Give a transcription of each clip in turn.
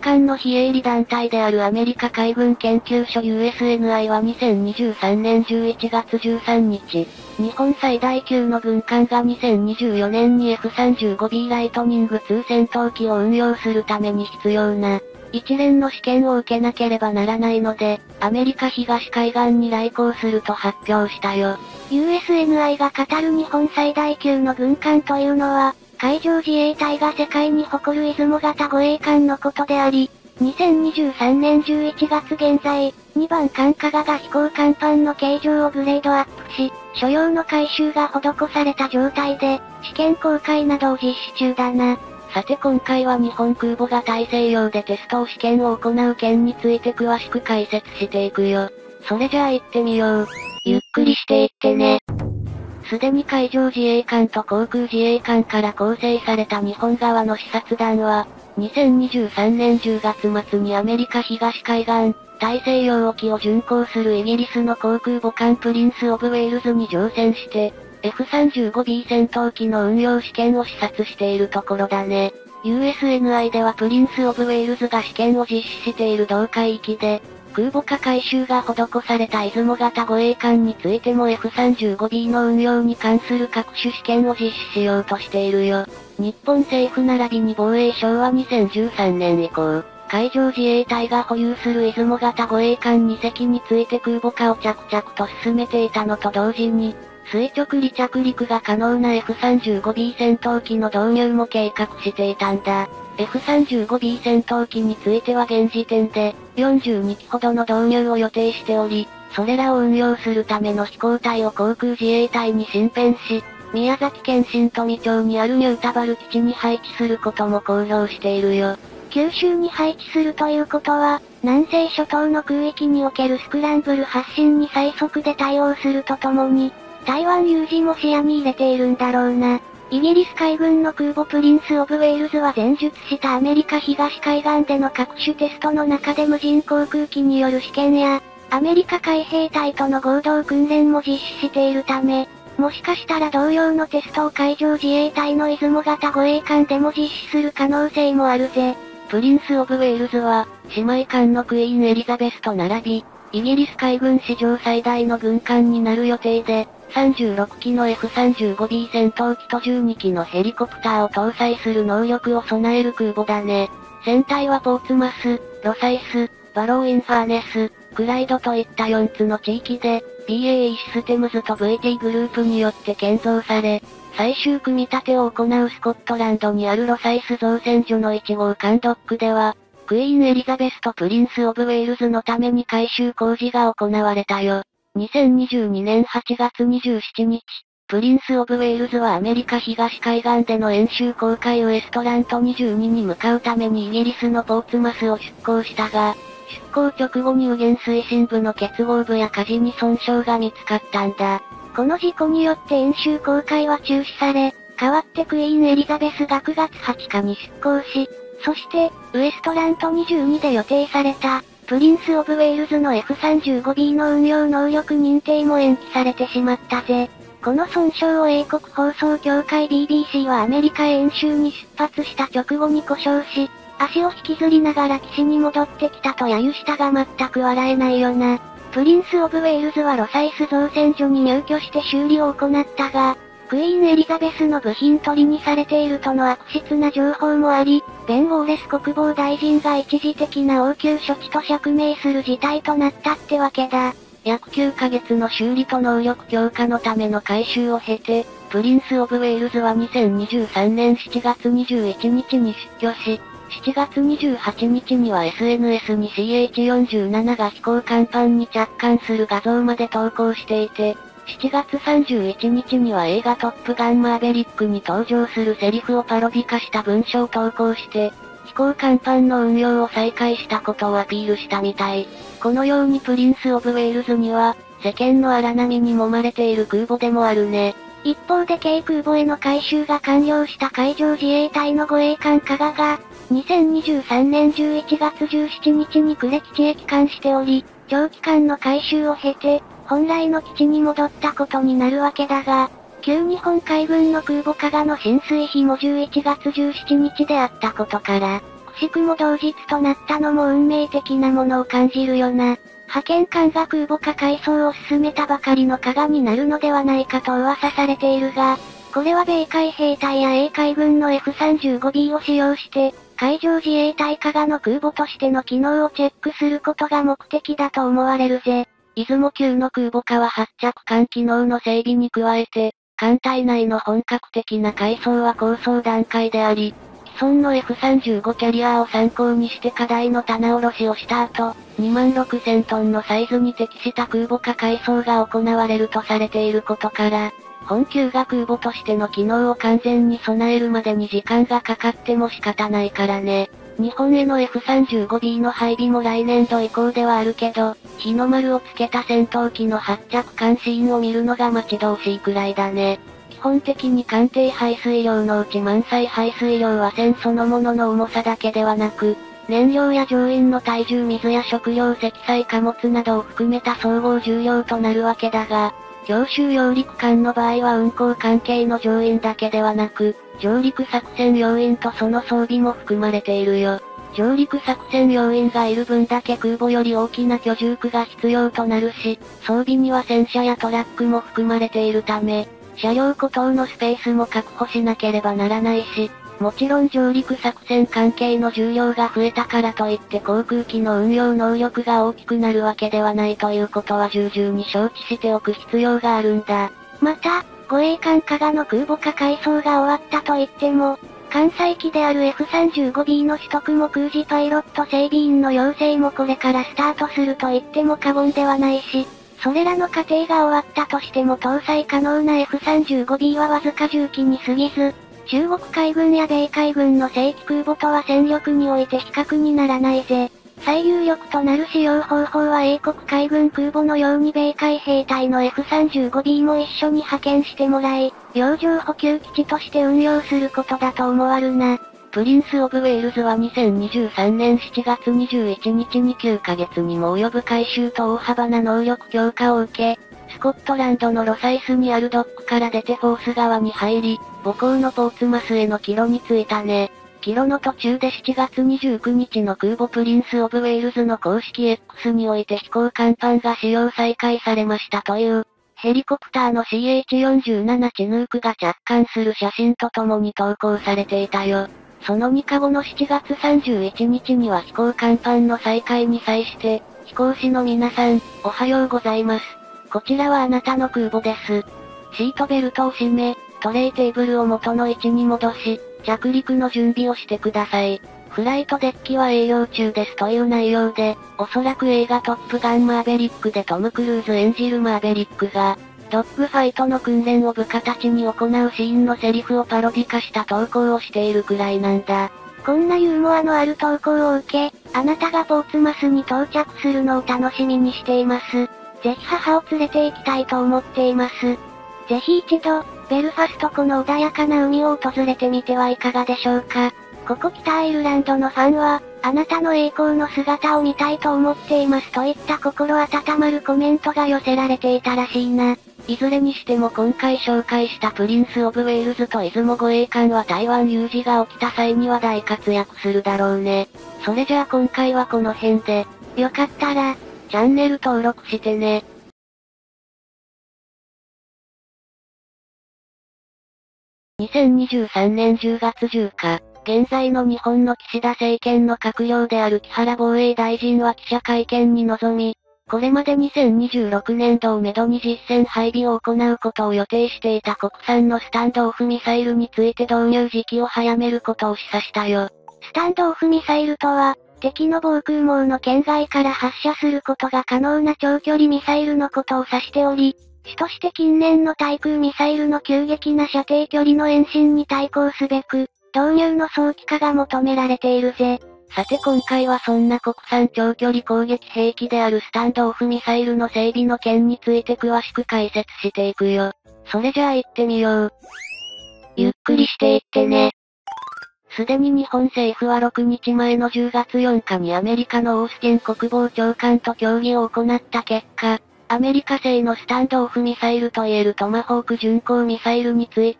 間の非営利団体であるアメリカ海軍研究所 USNI は2023年11月13日、日本最大級の軍艦が2024年に F-35B ライトニング2戦闘機を運用するために必要な、一連の試験を受けなければならないので、アメリカ東海岸に来航すると発表したよ。 USNI が語る日本最大級の軍艦というのは、海上自衛隊が世界に誇る出雲型護衛艦のことであり、2023年11月現在、2番艦加賀が飛行甲板の形状をグレードアップし、所要の改修が施された状態で、試験公開などを実施中だな。 さて今回は日本空母が大西洋でテスト試験を行う件について詳しく解説していくよ。それじゃあ行ってみよう。 ゆっくりしていってね。 すでに海上自衛艦と航空自衛艦から構成された日本側の視察団は、2023年10月末にアメリカ東海岸、大西洋沖を巡航するイギリスの航空母艦プリンス・オブ・ウェールズに乗船して、F-35B 戦闘機の運用試験を視察しているところだね。USNI ではプリンス・オブ・ウェールズが試験を実施している同海域で、空母化改修が施された出雲型護衛艦についても F-35B の運用に関する各種試験を実施しようとしているよ。日本政府並びに防衛省は2013年以降、海上自衛隊が保有する出雲型護衛艦2隻について空母化を着々と進めていたのと同時に、垂直離着陸が可能な F-35B 戦闘機の導入も計画していたんだ。F-35B 戦闘機については現時点で、42機ほどの導入を予定しており、それらを運用するための飛行隊を航空自衛隊に進編し、宮崎県新富町にあるニュータバル基地に配置することも公表しているよ。 九州に配置するということは、南西諸島の空域におけるスクランブル発進に最速で対応するとともに、台湾有事も視野に入れているんだろうな。イギリス海軍の空母プリンス・オブ・ウェールズは前述したアメリカ東海岸での各種テストの中で無人航空機による試験や、アメリカ海兵隊との合同訓練も実施しているため、もしかしたら同様のテストを海上自衛隊の出雲型護衛艦でも実施する可能性もあるぜ。 プリンス・オブ・ウェールズは、姉妹艦のクイーン・エリザベスと並び、イギリス海軍史上最大の軍艦になる予定で、36機の F-35B 戦闘機と12機のヘリコプターを搭載する能力を備える空母だね。船体はポーツマス、ロサイス、バロー・インファーネス、クライドといった4つの地域で、BAE システムズと VT グループによって建造され、最終組み立てを行うスコットランドにあるロサイス造船所の1号艦ドックでは、クイーンエリザベスとプリンス・オブ・ウェールズのために改修工事が行われたよ。2022年8月27日、プリンス・オブ・ウェールズはアメリカ東海岸での演習航海ウエストラント22に向かうためにイギリスのポーツマスを出港したが、出港直後に右舷推進部の結合部や舵に損傷が見つかったんだ。 この事故によって演習航海は中止され、代わってクイーンエリザベスが9月20日に出港し、そして、ウエストラント22で予定された、プリンス・オブ・ウェールズの F-35B の運用能力認定も延期されてしまったぜ。この損傷を英国放送協会 BBC はアメリカへ演習に出発した直後に故障し、足を引きずりながら岸に戻ってきたと揶揄したが全く笑えないよな。プリンス・オブ・ウェールズはロサイス造船所に入居して修理を行ったが、クイーンエリザベスの部品取りにされているとの悪質な情報もあり、ベン・ウォーレス国防大臣が一時的な応急処置と釈明する事態となったってわけだ。 約9ヶ月の修理と能力強化のための改修を経て、プリンス・オブ・ウェールズは2023年7月21日に出居し、7月28日には SNS に CH-47 が飛行甲板に着艦する画像まで投稿していて、7月31日には映画トップガンマーベリックに登場するセリフをパロディ化した文章を投稿して、飛行甲板の運用を再開したことをアピールしたみたい。このようにプリンス・オブ・ウェールズには、世間の荒波に揉まれている空母でもあるね。 一方で軽空母への改修が完了した海上自衛隊の護衛艦加賀が、2023年11月17日に呉基地へ帰還しており、長期間の改修を経て、本来の基地に戻ったことになるわけだが、旧日本海軍の空母加賀の進水日も11月17日であったことから、 くしくも同日となったのも運命的なものを感じるよな。派遣艦が空母化改装を進めたばかりの加賀になるのではないかと噂されているが、これは米海兵隊や英海軍の F-35B を使用して、海上自衛隊加賀の空母としての機能をチェックすることが目的だと思われるぜ。 出雲級の空母化は発着艦機能の整備に加えて、艦隊内の本格的な改装は構想段階であり、既存の F-35 キャリアを参考にして課題の棚卸しをした後、26000トンのサイズに適した空母化改装が行われるとされていることから、本級が空母としての機能を完全に備えるまでに時間がかかっても仕方ないからね。日本への F-35B の配備も来年度以降ではあるけど、日の丸をつけた戦闘機の発着艦シーンを見るのが待ち遠しいくらいだね。基本的に艦艇排水量のうち満載排水量は船そのものの重さだけではなく、燃料や乗員の体重水や食料積載貨物などを含めた総合重量となるわけだが、強襲揚陸艦の場合は運航関係の乗員だけではなく、上陸作戦要員とその装備も含まれているよ。上陸作戦要員がいる分だけ空母より大きな居住区が必要となるし、装備には戦車やトラックも含まれているため、車両庫等のスペースも確保しなければならないし、もちろん上陸作戦関係の重量が増えたからといって航空機の運用能力が大きくなるわけではないということは重々に承知しておく必要があるんだ。 また、護衛艦加賀の空母化改装が終わったと言っても、艦載機である F-35B の取得も空自パイロット整備員の養成もこれからスタートすると言っても過言ではないし、それらの過程が終わったとしても搭載可能な F-35B はわずか10機に過ぎず、中国海軍や米海軍の正規空母とは戦力において比較にならないぜ。最有力となる使用方法は英国海軍空母のように米海兵隊の F-35B も一緒に派遣してもらい、洋上補給基地として運用することだと思わるな。 プリンス・オブ・ウェールズは2023年7月21日に9ヶ月にも及ぶ改修と大幅な能力強化を受け、スコットランドのロサイスにあるドックから出てフォース側に入り、母港のポーツマスへの帰路に着いたね。帰路の途中で7月29日の空母プリンス・オブ・ウェールズの公式 X において飛行甲板が使用再開されましたという、ヘリコプターの CH-47 チヌークが着艦する写真とともに投稿されていたよ。その2日後の7月31日には飛行甲板の再開に際して、飛行士の皆さん、おはようございます。こちらはあなたの空母です。シートベルトを締め、トレイテーブルを元の位置に戻し、着陸の準備をしてください。フライトデッキは営業中ですという内容で、おそらく映画トップガンマーベリックでトム・クルーズ演じるマーベリックが、ドッグファイトの訓練を部下たちに行うシーンのセリフをパロディ化した投稿をしているくらいなんだ。 こんなユーモアのある投稿を受け、あなたがポーツマスに到着するのを楽しみにしています。ぜひ母を連れて行きたいと思っています。ぜひ一度、ベルファスト湖の穏やかな海を訪れてみてはいかがでしょうか。ここ北アイルランドのファンは、あなたの栄光の姿を見たいと思っていますといった心温まるコメントが寄せられていたらしいな。 いずれにしても今回紹介したプリンス・オブ・ウェールズと出雲護衛艦は台湾有事が起きた際には大活躍するだろうね。それじゃあ今回はこの辺で。 よかったら、 チャンネル登録してね。2023年10月10日、現在の日本の岸田政権の閣僚である木原防衛大臣は記者会見に臨み、これまで2026年度をめどに実戦配備を行うことを予定していた国産のスタンドオフミサイルについて導入時期を早めることを示唆したよ。 スタンドオフミサイルとは、敵の防空網の圏外から発射することが可能な長距離ミサイルのことを指しており、主として近年の対空ミサイルの急激な射程距離の延伸に対抗すべく、導入の早期化が求められているぜ。 さて今回はそんな国産長距離攻撃兵器であるスタンドオフミサイルの整備の件について詳しく解説していくよ。それじゃあ行ってみよう。ゆっくりしていってね。すでに日本政府は6日前の10月4日にアメリカのオースティン国防長官と協議を行った結果、アメリカ製のスタンドオフミサイルといえるトマホーク巡航ミサイルについて、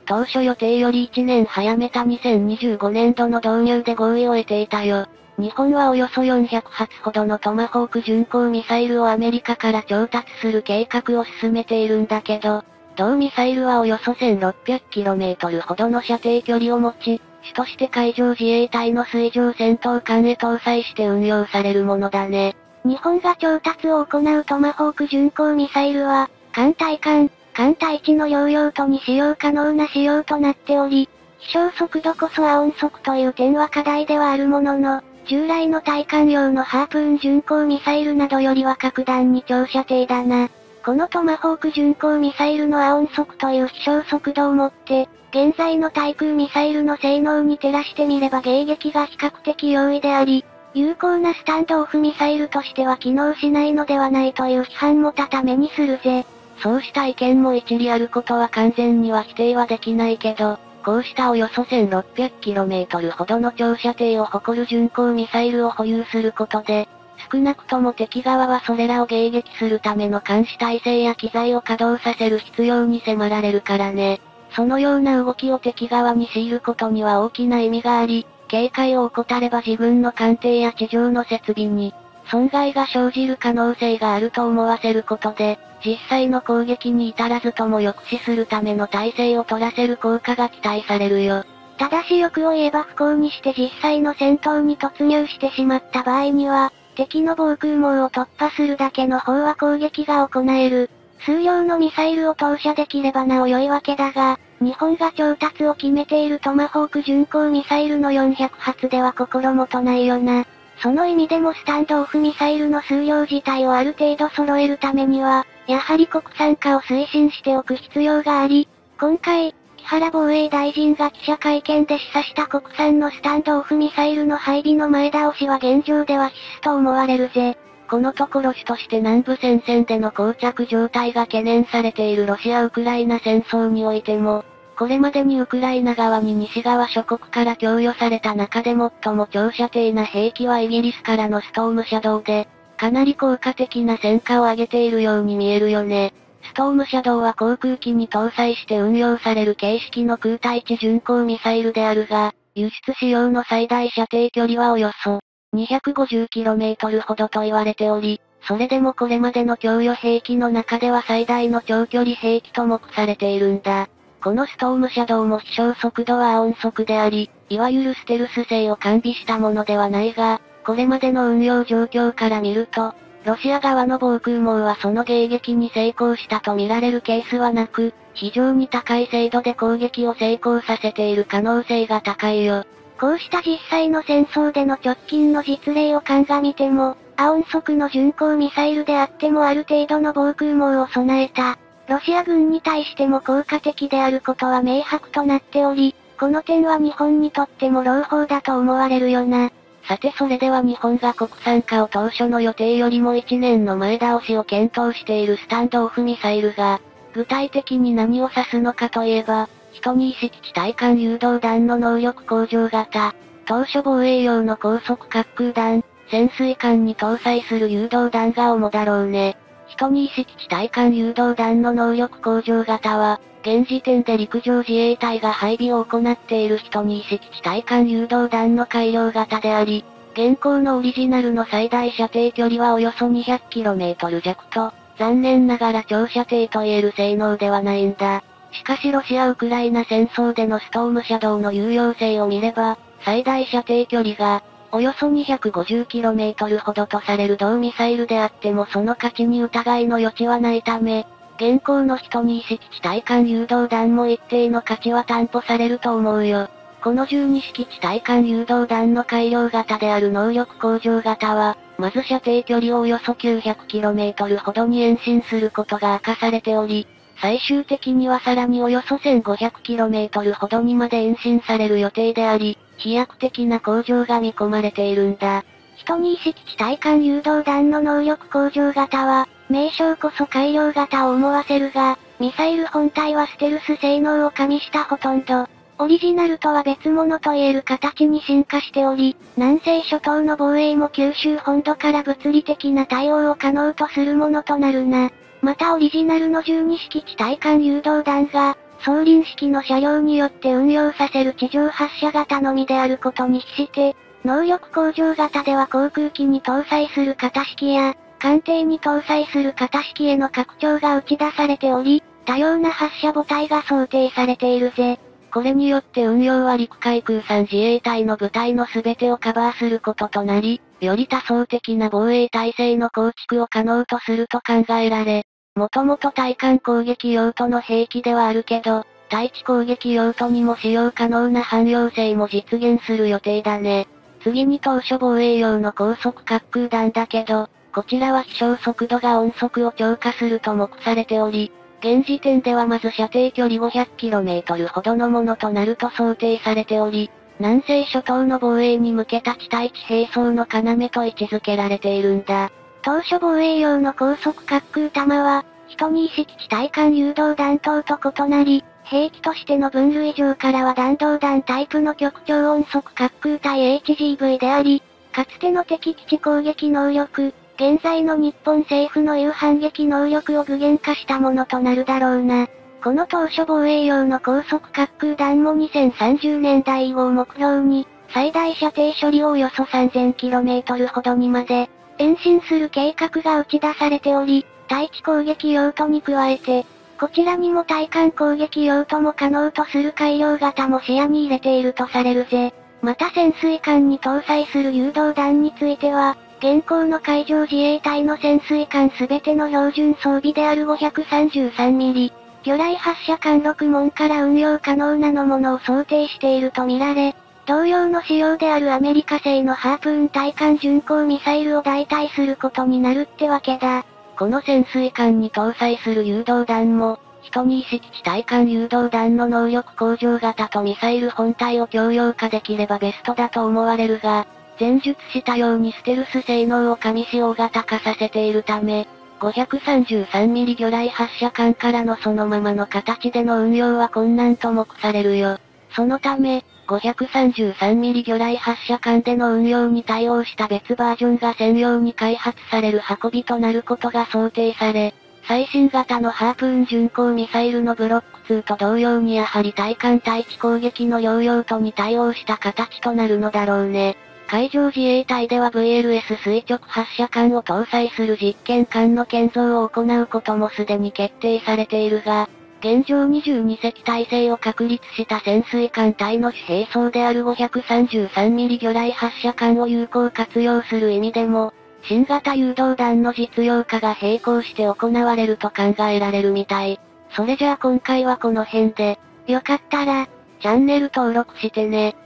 当初予定より1年早めた2025年度の導入で合意を得ていたよ。日本はおよそ400発ほどのトマホーク巡航ミサイルをアメリカから調達する計画を進めているんだけど、同ミサイルはおよそ 1600km ほどの射程距離を持ち、主として海上自衛隊の水上戦闘艦へ搭載して運用されるものだね。 日本が調達を行うトマホーク巡航ミサイルは、艦対艦対地の両用途に使用可能な仕様となっており、飛翔速度こそは音速という点は課題ではあるものの、従来の対艦用のハープーン巡航ミサイルなどよりは格段に長射程だな。このトマホーク巡航ミサイルの亜音速という飛翔速度をもって、現在の対空ミサイルの性能に照らしてみれば迎撃が比較的容易であり、有効なスタンドオフミサイルとしては機能しないのではないという批判も多々目にするぜ。 そうした意見も一理あることは完全には否定はできないけど、こうしたおよそ 1600km ほどの長射程を誇る巡航ミサイルを保有することで、少なくとも敵側はそれらを迎撃するための監視体制や機材を稼働させる必要に迫られるからね。そのような動きを敵側に強いることには大きな意味があり、警戒を怠れば自分の艦艇や地上の設備に損害が生じる可能性があると思わせることで、実際の攻撃に至らずとも抑止するための体制を取らせる効果が期待されるよ。 ただし欲を言えば不幸にして実際の戦闘に突入してしまった場合には、敵の防空網を突破するだけの飽和攻撃が行える。数量のミサイルを投射できればなお良いわけだが、日本が調達を決めているトマホーク巡航ミサイルの400発では心もとないよな。その意味でもスタンドオフミサイルの数量自体をある程度揃えるためには、やはり国産化を推進しておく必要があり、今回、木原防衛大臣が記者会見で示唆した国産のスタンドオフミサイルの配備の前倒しは現状では必須と思われるぜ。 このところ主として南部戦線での膠着状態が懸念されているロシア・ウクライナ戦争においても、これまでにウクライナ側に西側諸国から供与された中で最も長射程な兵器はイギリスからのストームシャドウで、かなり効果的な戦果を上げているように見えるよね。ストームシャドウは航空機に搭載して運用される形式の空対地巡航ミサイルであるが、輸出使用の最大射程距離はおよそ 250km ほどと言われており、それでもこれまでの供与兵器の中では最大の長距離兵器と目されているんだ。このストームシャドウも飛翔速度は亜音速であり、いわゆるステルス性を完備したものではないが、これまでの運用状況から見ると、ロシア側の防空網はその迎撃に成功したと見られるケースはなく、非常に高い精度で攻撃を成功させている可能性が高いよ。 こうした実際の戦争での直近の実例を鑑みても、亜音速の巡航ミサイルであってもある程度の防空網を備えた、ロシア軍に対しても効果的であることは明白となっており、この点は日本にとっても朗報だと思われるよな。 さてそれでは日本が国産化を当初の予定よりも1年の前倒しを検討しているスタンドオフミサイルが、具体的に何を指すのかといえば、12式地対艦誘導弾の能力向上型、当初防衛用の高速滑空弾、潜水艦に搭載する誘導弾が主だろうね。12式地対艦誘導弾の能力向上型は、現時点で陸上自衛隊が配備を行っている12式地対艦誘導弾の改良型であり、現行のオリジナルの最大射程距離はおよそ 200km 弱と、残念ながら長射程と言える性能ではないんだ。しかしロシア・ウクライナ戦争でのストームシャドウの有用性を見れば、最大射程距離が、およそ 250km ほどとされる同ミサイルであってもその価値に疑いの余地はないため、現行の12式地対艦誘導弾も一定の価値は担保されると思うよ。この12式地対艦誘導弾の改良型である能力向上型は、まず射程距離をおよそ 900km ほどに延伸することが明かされており、最終的にはさらにおよそ 1500km ほどにまで延伸される予定であり、飛躍的な向上が見込まれているんだ。 12式地対艦誘導弾の能力向上型は、名称こそ改良型を思わせるが、ミサイル本体はステルス性能を加味したほとんど、オリジナルとは別物と言える形に進化しており、南西諸島の防衛も九州本土から物理的な対応を可能とするものとなるな。またオリジナルの12式地対艦誘導弾が、 装輪式の車両によって運用させる地上発射型のみであることに比して、能力向上型では航空機に搭載する型式や、艦艇に搭載する型式への拡張が打ち出されており、多様な発射母体が想定されているぜ。 これによって運用は陸海空3自衛隊の部隊の全てをカバーすることとなり、より多層的な防衛体制の構築を可能とすると考えられ、もともと対艦攻撃用途の兵器ではあるけど、対地攻撃用途にも使用可能な汎用性も実現する予定だね。次に当初防衛用の高速滑空弾だけど、こちらは飛翔速度が音速を超過すると目されており、現時点ではまず射程距離 500km ほどのものとなると想定されており、南西諸島の防衛に向けた地対地並走の要と位置づけられているんだ。 当初防衛用の高速滑空弾は、12式地対艦誘導弾頭と異なり、兵器としての分類上からは弾道弾タイプの極超音速滑空対 HGV であり、かつての敵基地攻撃能力、現在の日本政府の有反撃能力を具現化したものとなるだろうな。この当初防衛用の高速滑空弾も2030年代を目標に、最大射程処理をおよそ 3000km ほどにまで、延伸する計画が打ち出されており、対地攻撃用途に加えて、こちらにも対艦攻撃用途も可能とする改良型も視野に入れているとされるぜ。また潜水艦に搭載する誘導弾については、現行の海上自衛隊の潜水艦すべての標準装備である 533mm、魚雷発射管6門から運用可能なのものを想定しているとみられ、同様の仕様であるアメリカ製のハープーン対艦巡航ミサイルを代替することになるってわけだ。 この潜水艦に搭載する誘導弾も、12式地対艦誘導弾の能力向上型とミサイル本体を共用化できればベストだと思われるが、前述したようにステルス性能を上し大型化させているため、533mm 魚雷発射管からのそのままの形での運用は困難と目されるよ。そのため、533mm 魚雷発射管での運用に対応した別バージョンが専用に開発される運びとなることが想定され、最新型のハープーン巡航ミサイルのブロック2と同様にやはり対艦対地攻撃の両用途に対応した形となるのだろうね。海上自衛隊では VLS 垂直発射管を搭載する実験艦の建造を行うこともすでに決定されているが、現状22隻体制を確立した潜水艦隊の主兵装である 533mm 魚雷発射管を有効活用する意味でも、新型誘導弾の実用化が並行して行われると考えられるみたい。それじゃあ今回はこの辺で、 よかったら、 チャンネル登録してね。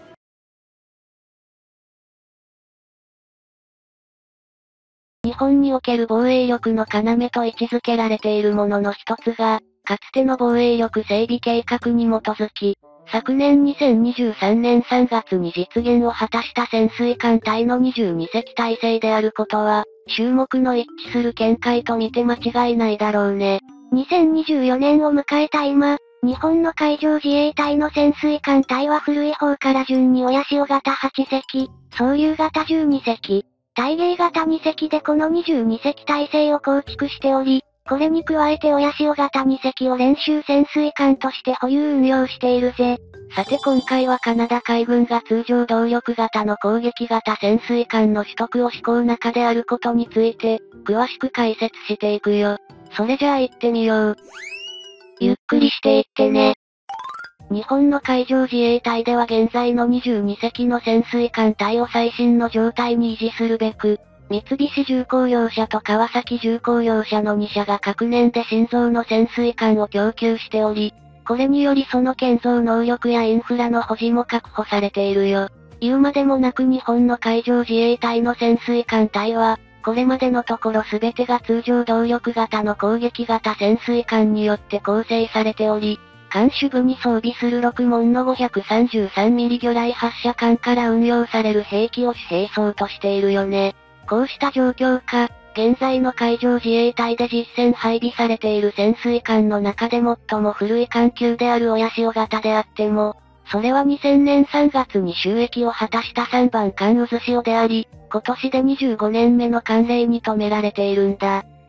日本における防衛力の要と位置づけられているものの一つが、かつての防衛力整備計画に基づき、昨年2023年3月に実現を果たした潜水艦隊の22隻体制であることは、衆目の一致する見解と見て間違いないだろうね。 2024年を迎えた今、日本の海上自衛隊の潜水艦隊は古い方から順に親潮型8隻、総流型12隻、大芸型2隻でこの22隻体制を構築しており、これに加えて親潮型2隻を練習潜水艦として保有運用しているぜ。 さて今回はカナダ海軍が通常動力型の攻撃型潜水艦の取得を試行中であることについて、詳しく解説していくよ。それじゃあ行ってみよう。 ゆっくりしていってね。 日本の海上自衛隊では現在の22隻の潜水艦隊を最新の状態に維持するべく、三菱重工業社と川崎重工業社の2社が各年で新造の潜水艦を供給しており、これによりその建造能力やインフラの保持も確保されているよ。言うまでもなく日本の海上自衛隊の潜水艦隊は、これまでのところ全てが通常動力型の攻撃型潜水艦によって構成されており、艦首部に装備する6門の 533mm 魚雷発射管から運用される兵器を主兵装としているよね。こうした状況下、現在の海上自衛隊で実戦配備されている潜水艦の中で最も古い艦級である親潮型であっても、それは2000年3月に就役を果たした3番艦渦潮であり、今年で25年目の艦齢に止められているんだ。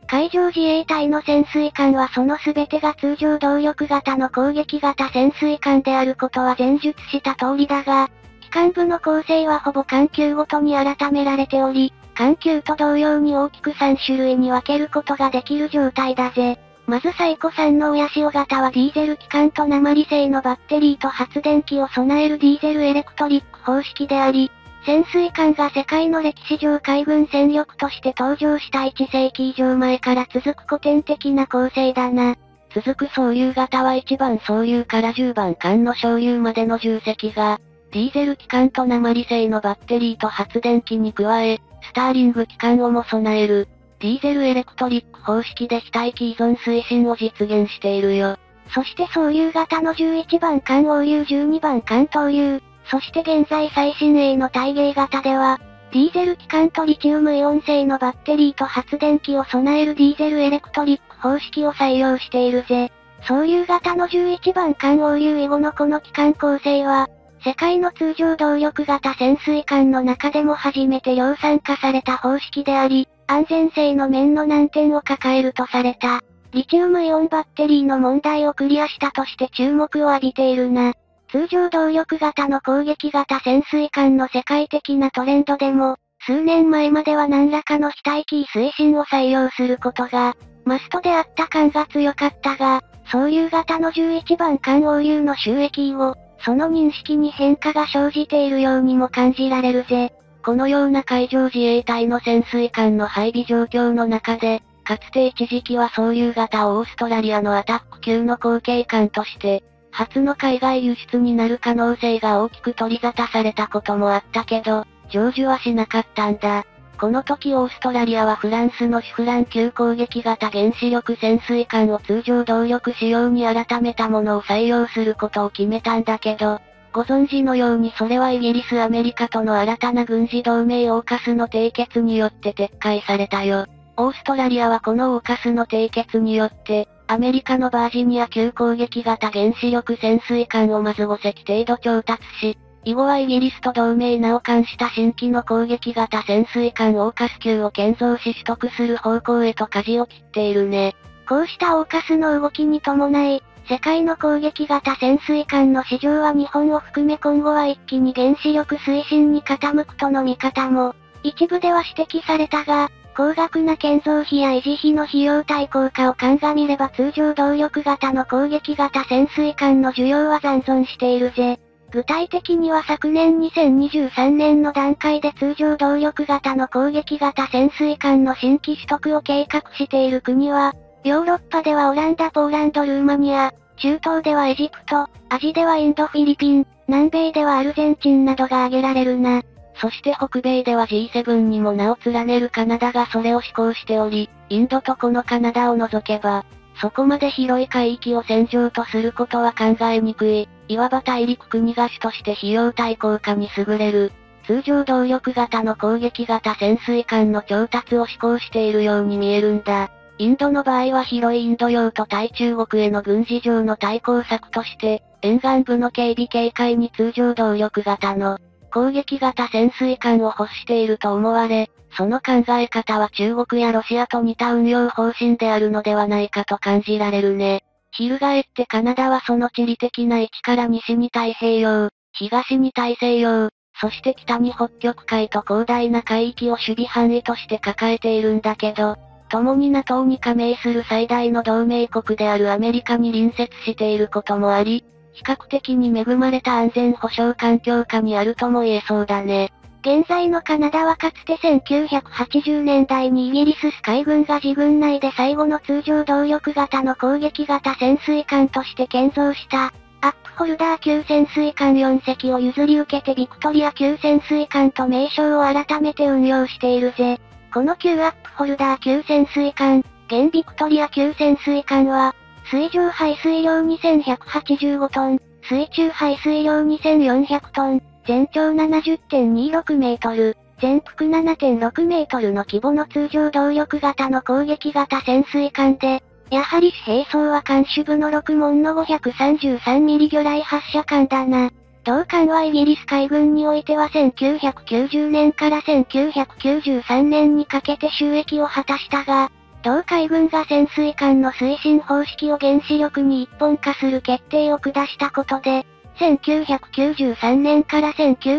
海上自衛隊の潜水艦はその全てが通常動力型の攻撃型潜水艦であることは前述した通りだが、機関部の構成はほぼ艦級ごとに改められており、艦級と同様に大きく3種類に分けることができる状態だぜ。まず最古3の親潮型はディーゼル機関と鉛製のバッテリーと発電機を備えるディーゼルエレクトリック方式であり、潜水艦が世界の歴史上海軍戦力として登場した1世紀以上前から続く古典的な構成だな。 続く総流型は1番総流から10番艦の小流までの10隻が、ディーゼル機関と鉛製のバッテリーと発電機に加え、スターリング機関をも備える、ディーゼルエレクトリック方式で非待機依存推進を実現しているよ。 そして総流型の11番艦欧流12番艦東流、そして現在最新鋭の対芸型では、ディーゼル機関とリチウムイオン製のバッテリーと発電機を備えるディーゼルエレクトリック方式を採用しているぜ。総流型の11番艦欧流以後のこの機関構成は、世界の通常動力型潜水艦の中でも初めて量産化された方式であり、安全性の面の難点を抱えるとされた。リチウムイオンバッテリーの問題をクリアしたとして注目を浴びているな。通常動力型の攻撃型潜水艦の世界的なトレンドでも、数年前までは何らかの非待機推進を採用することが、マストであった感が強かったが、総流型の11番艦欧流の収益を、その認識に変化が生じているようにも感じられるぜ。 このような海上自衛隊の潜水艦の配備状況の中で、かつて一時期は総流型オーストラリアのアタック級の後継艦として、初の海外輸出になる可能性が大きく取り沙汰されたこともあったけど、成就はしなかったんだ。この時オーストラリアはフランスのシフラン級攻撃型原子力潜水艦を通常動力仕様に改めたものを採用することを決めたんだけど、ご存知のようにそれはイギリス・アメリカとの新たな軍事同盟オーカスの締結によって撤回されたよ。オーストラリアはこのオーカスの締結によって、アメリカのバージニア級攻撃型原子力潜水艦をまず5隻程度調達し、以後はイギリスと同盟名を冠した新規の攻撃型潜水艦オーカス級を建造し取得する方向へと舵を切っているね。 こうしたオーカスの動きに伴い、世界の攻撃型潜水艦の市場は日本を含め今後は一気に原子力推進に傾くとの見方も、一部では指摘されたが、高額な建造費や維持費の費用対効果を鑑みれば通常動力型の攻撃型潜水艦の需要は残存しているぜ。具体的には昨年2023年の段階で通常動力型の攻撃型潜水艦の新規取得を計画している国は、ヨーロッパではオランダ、ポーランド、ルーマニア、中東ではエジプト、アジではインド、フィリピン、南米ではアルゼンチンなどが挙げられるな。 そして北米では G7 にも名を連ねるカナダがそれを施行しており、インドとこのカナダを除けば、そこまで広い海域を戦場とすることは考えにくい、いわば大陸国が主として費用対効果に優れる、通常動力型の攻撃型潜水艦の調達を施行しているように見えるんだ。インドの場合は広いインド洋と対中国への軍事上の対抗策として、沿岸部の警備警戒に通常動力型の攻撃型潜水艦を欲していると思われ、その考え方は中国やロシアと似た運用方針であるのではないかと感じられるね。翻ってカナダはその地理的な位置から西に太平洋、東に大西洋、そして北に北極海と広大な海域を守備範囲として抱えているんだけど、共に NATO に加盟する最大の同盟国であるアメリカに隣接していることもあり、比較的に恵まれた安全保障環境下にあるとも言えそうだね。 現在のカナダはかつて1980年代にイギリス海軍が自軍内で最後の通常動力型の攻撃型潜水艦として建造した、アップホルダー級潜水艦4隻を譲り受けてビクトリア級潜水艦と名称を改めて運用しているぜ。この旧アップホルダー級潜水艦、現ビクトリア級潜水艦は、水上排水量2185トン、水中排水量2400トン、全長 70.26 メートル、全幅 7.6 メートルの規模の通常動力型の攻撃型潜水艦で、やはり主兵装は艦首部の6門の533ミリ魚雷発射艦だな。同艦はイギリス海軍においては1990年から1993年にかけて収益を果たしたが、 同海軍が潜水艦の推進方式を原子力に一本化する決定を下したことで、1993年から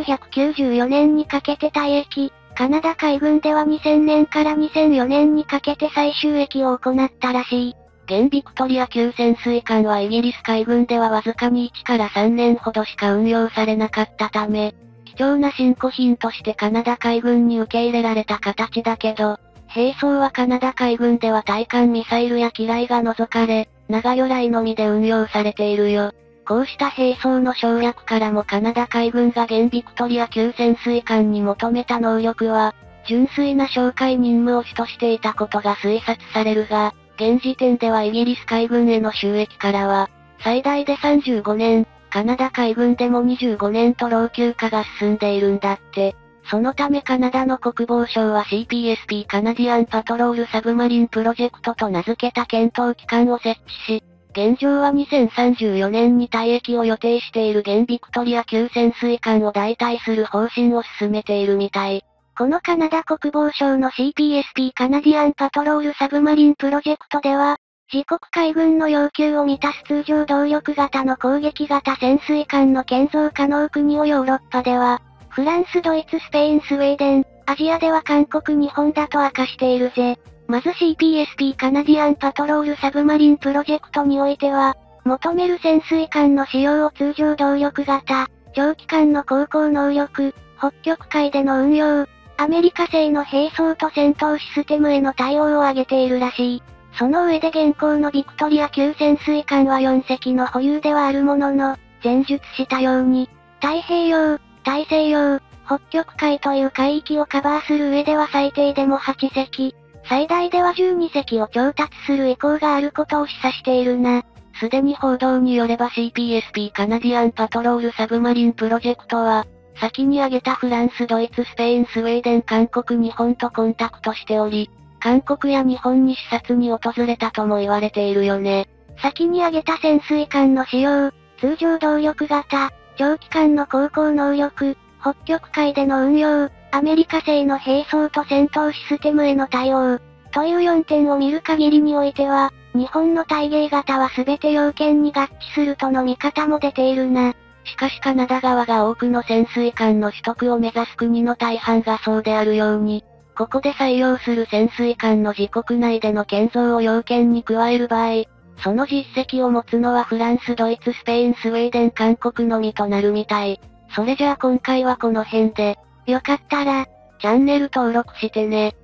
1994年にかけて退役、カナダ海軍では2000年から2004年にかけて再就役を行ったらしい。 現ビクトリア級潜水艦はイギリス海軍ではわずかに1から3年ほどしか運用されなかったため、貴重な新古品としてカナダ海軍に受け入れられた形だけど、兵装はカナダ海軍では対艦ミサイルや機雷が除かれ、長魚雷のみで運用されているよ。こうした兵装の省略からもカナダ海軍が現ビクトリア級潜水艦に求めた能力は、純粋な哨戒任務を主としていたことが推察されるが、現時点ではイギリス海軍への収益からは、最大で35年、カナダ海軍でも25年と老朽化が進んでいるんだって。そのためカナダの国防省は CPSP カナディアンパトロールサブマリンプロジェクトと名付けた検討機関を設置し、現状は2034年に退役を予定している現ビクトリア級潜水艦を代替する方針を進めているみたい。 このカナダ国防省の CPSP カナディアンパトロールサブマリンプロジェクトでは、自国海軍の要求を満たす通常動力型の攻撃型潜水艦の建造可能国をヨーロッパでは、フランス、ドイツ、スペイン、スウェーデン、アジアでは韓国、日本だと明かしているぜ。まず CPSP カナディアンパトロールサブマリンプロジェクトにおいては、求める潜水艦の使用を通常動力型、長期間の航行能力、北極海での運用、アメリカ製の兵装と戦闘システムへの対応を挙げているらしい。その上で現行のビクトリア級潜水艦は4隻の保有ではあるものの、前述したように、太平洋、大西洋、北極海という海域をカバーする上では最低でも8隻、最大では12隻を調達する意向があることを示唆しているな。 すでに報道によれば CPSP カナディアンパトロールサブマリンプロジェクトは、先に挙げたフランス、ドイツ、スペイン、スウェーデン、韓国、日本とコンタクトしており、韓国や日本に視察に訪れたとも言われているよね。 先に挙げた潜水艦の使用、通常動力型、長期間の航行能力、北極海での運用、アメリカ製の兵装と戦闘システムへの対応、という4点を見る限りにおいては、日本の対芸型は全て要件に合致するとの見方も出ているな。 しかしカナダ側が多くの潜水艦の取得を目指す国の大半がそうであるように、ここで採用する潜水艦の自国内での建造を要件に加える場合、その実績を持つのはフランス、ドイツ、スペイン、スウェーデン、韓国のみとなるみたい。それじゃあ今回はこの辺で、 よかったら、 チャンネル登録してね。